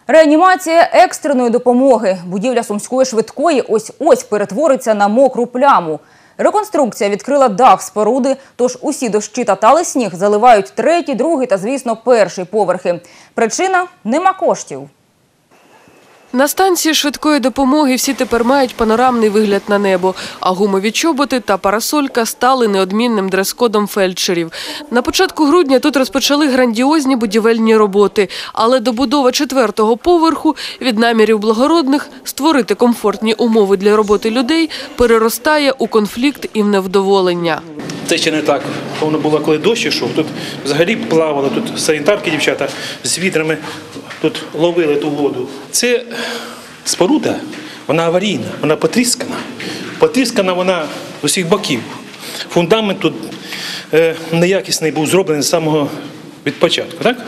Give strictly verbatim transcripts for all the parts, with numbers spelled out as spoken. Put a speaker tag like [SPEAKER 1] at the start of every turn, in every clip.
[SPEAKER 1] Реанімація екстреної допомоги. Будівля Сумської швидкої ось-ось перетвориться на мокру пляму. Реконструкція відкрила дах споруди, тож усі дощі та талий сніг заливають третій, другий та, звісно, перший поверхи. Причина – нема коштів.
[SPEAKER 2] На станції швидкої допомоги всі тепер мають панорамний вигляд на небо, а гумові чоботи та парасолька стали неодмінним дрес-кодом фельдшерів. На початку грудня тут розпочали грандіозні будівельні роботи, але добудова четвертого поверху від намірів благородних створити комфортні умови для роботи людей переростає у конфлікт і в невдоволення.
[SPEAKER 3] Це ще не так. Воно було, коли дощ ішов, тут взагалі плавали, тут санітарки, дівчата з відрами тут ловили ту воду. Це споруда, вона аварійна, вона потріскана. Потріскана вона з усіх боків. Фундамент тут е, неякісний був зроблений з самого від початку, так?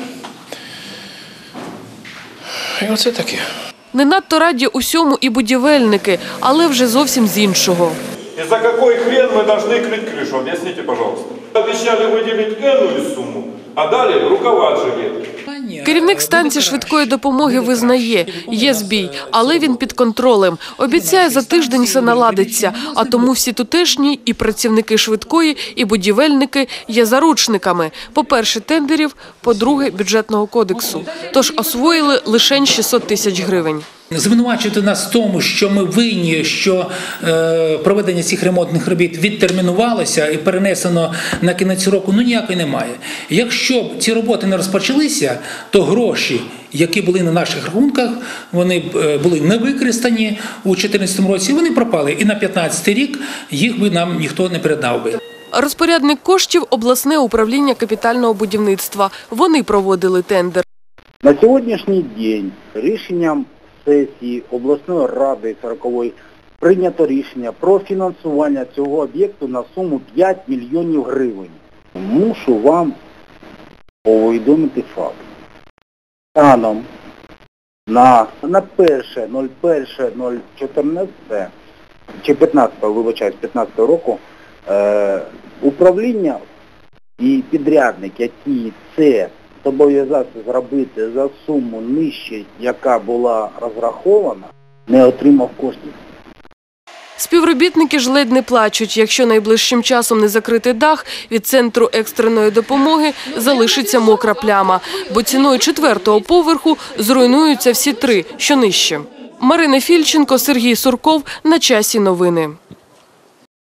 [SPEAKER 3] І оце таке.
[SPEAKER 2] Не надто раді усьому і будівельники, але вже зовсім з іншого.
[SPEAKER 4] И за какой хрен мы должны крыть крышу? Объясните, пожалуйста. Обещали выделить энную сумму, а дали рукава отжали.
[SPEAKER 2] Керівник станції швидкої допомоги визнає, є збій, але він під контролем. Обіцяє, за тиждень все наладиться, а тому всі тутешні і працівники швидкої, і будівельники є заручниками. По-перше, тендерів, по-друге, бюджетного кодексу. Тож освоїли лише шістсот тисяч гривень.
[SPEAKER 5] Звинувачувати нас в тому, що ми винні, що е, проведення цих ремонтних робіт відтермінувалося і перенесено на кінець року, ну ніякої немає. Якщо б ці роботи не розпочалися, то гроші, які були на наших рахунках, вони були не використані у дві тисячі чотирнадцятому році, вони пропали. І на п'ятнадцятий рік їх би нам ніхто не передав би.
[SPEAKER 2] Розпорядник коштів – обласне управління капітального будівництва. Вони проводили тендер.
[SPEAKER 6] На сьогоднішній день рішенням сесії обласної ради сорокової прийнято рішення про фінансування цього об'єкту на суму п'ять мільйонів гривень. Мушу вам повідомити факт. Станом на, на перше перше чотирнадцяте чи п'ятнадцятого, вибачаюсь, п'ятнадцятого року е, управління і підрядник, які це зобов'язався зробити за суму нижче, яка була розрахована, не отримав коштів.
[SPEAKER 2] Співробітники ж ледь не плачуть. Якщо найближчим часом не закрити дах, від центру екстреної допомоги залишиться мокра пляма. Бо ціною четвертого поверху зруйнуються всі три, що нижче. Марина Фільченко, Сергій Сурков. На часі новини.